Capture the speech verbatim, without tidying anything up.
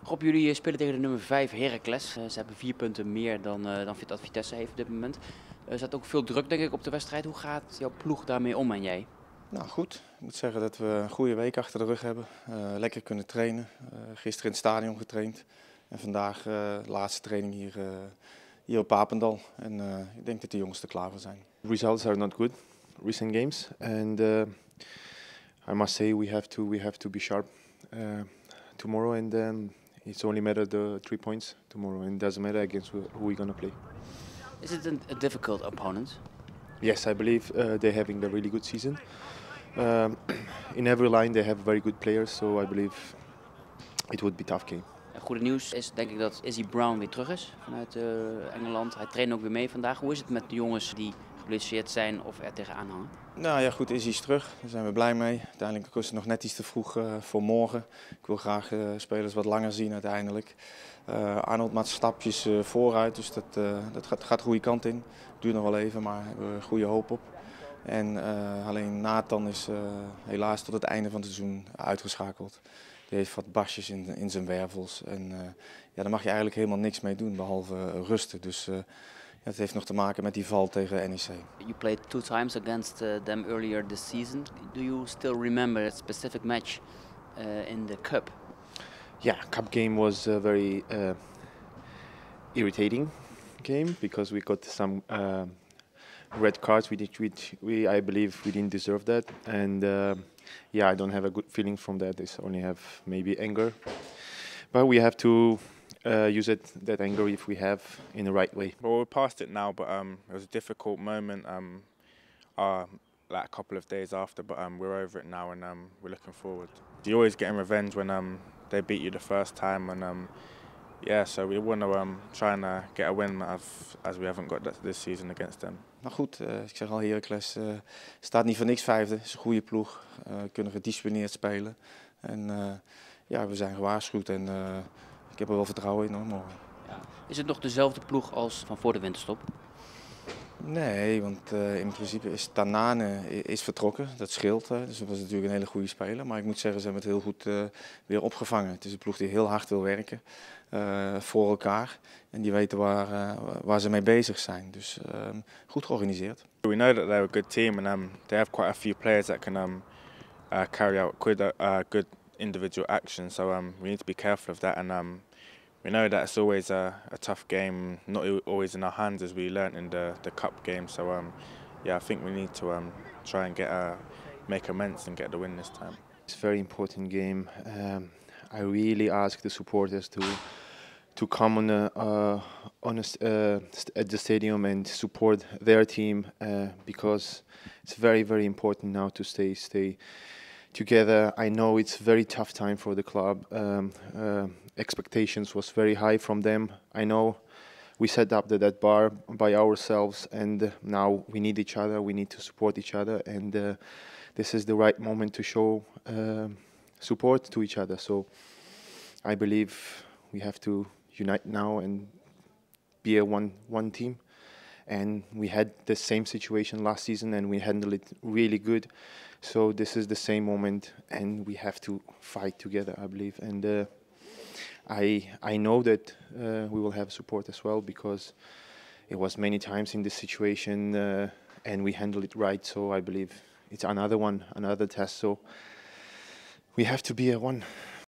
Rob, jullie spelen tegen de nummer vijf Heracles. Uh, ze hebben vier punten meer dan, uh, dan dat Vitesse heeft op dit moment. Er uh, zat ook veel druk denk ik op de wedstrijd. Hoe gaat jouw ploeg daarmee om en jij? Nou goed, ik moet zeggen dat we een goede week achter de rug hebben. Uh, lekker kunnen trainen. Uh, gisteren in het stadion getraind. En vandaag uh, de laatste training hier, uh, hier op Papendal. En uh, ik denk dat de jongens er klaar voor zijn. Results are not good, recent games. And uh, I must say we have to, we have to be sharp uh, tomorrow. And um, it's only matter the three points tomorrow. And it doesn't matter against who, who we're going to play. Is it a difficult opponent? Yes, I believe uh, they're having a really good season. Um, in every line they have very good players, so I believe it would be a tough game. Het goede nieuws is denk ik dat Izzy Brown weer terug is vanuit uh, Engeland. Hij traint ook weer mee vandaag. Hoe is het met de jongens die geblesseerd zijn of er tegenaan hangen? Nou ja goed, Izzy is terug. Daar zijn we blij mee. Uiteindelijk is het nog net iets te vroeg uh, voor morgen. Ik wil graag uh, spelers wat langer zien uiteindelijk. Uh, Arnold maakt stapjes uh, vooruit, dus dat, uh, dat gaat, gaat de goede kant in. Duurt nog wel even, maar we hebben er goede hoop op. En uh, alleen Nathan is uh, helaas tot het einde van het seizoen uitgeschakeld. Die heeft wat basjes in, in zijn wervels. En uh, ja, daar mag je eigenlijk helemaal niks mee doen, behalve uh, rusten. Dus uh, ja, het heeft nog te maken met die val tegen N E C. You played two times against uh, them earlier this season. Do you still remember a specific match uh, in the cup? Yeah, cup game was a very uh, irritating game because we got some uh, red cards which, which we I believe we didn't deserve that, and uh, yeah, I don't have a good feeling from that. I only have maybe anger, but we have to uh, use it that anger if we have in the right way. Well, we're past it now, but um, it was a difficult moment. Um, uh, like a couple of days after, but um, we're over it now, and um, we're looking forward. You're always getting revenge when um, they beat you the first time, and um, yeah, so we want to um, try and uh, get a win as, as we haven't got that this season against them. Maar goed, uh, ik zeg al, Heracles uh, staat niet voor niks vijfde. Het is een goede ploeg, uh, kunnen gedisciplineerd spelen. En uh, ja, we zijn gewaarschuwd en uh, ik heb er wel vertrouwen in hoor, morgen. Ja. Is het nog dezelfde ploeg als van voor de winterstop? Nee, want uh, in principe is Tanane is vertrokken, dat scheelt. Uh, dus dat was natuurlijk een hele goede speler. Maar ik moet zeggen, ze hebben het heel goed uh, weer opgevangen. Het is een ploeg die heel hard wil werken uh, voor elkaar. En die weten waar, uh, waar ze mee bezig zijn. Dus uh, goed georganiseerd. We know that they're a good team and um, they have quite a few players that can um, uh, carry out good, uh, good individual action. So um, we need to be careful of that. And um, we know that it's always a, a tough game, not always in our hands as we learnt in the, the cup game. So um, yeah, I think we need to um, try and get a, make amends and get the win this time. It's a very important game. Um, I really ask the supporters to to come on a, uh, on a, uh, at the stadium and support their team uh, because it's very very important now to stay stay together. I know it's a very tough time for the club. Um, uh, expectations was very high from them. I know we set up the, that bar by ourselves, and uh, now we need each other. We need to support each other, and uh, this is the right moment to show uh, support to each other. So I believe we have to unite now and be a one one team. And we had the same situation last season, and we handled it really good. So this is the same moment, and we have to fight together, I believe. And uh, I I know that uh, we will have support as well because it was many times in this situation, uh, and we handled it right. So I believe it's another one, another test. So we have to be a one.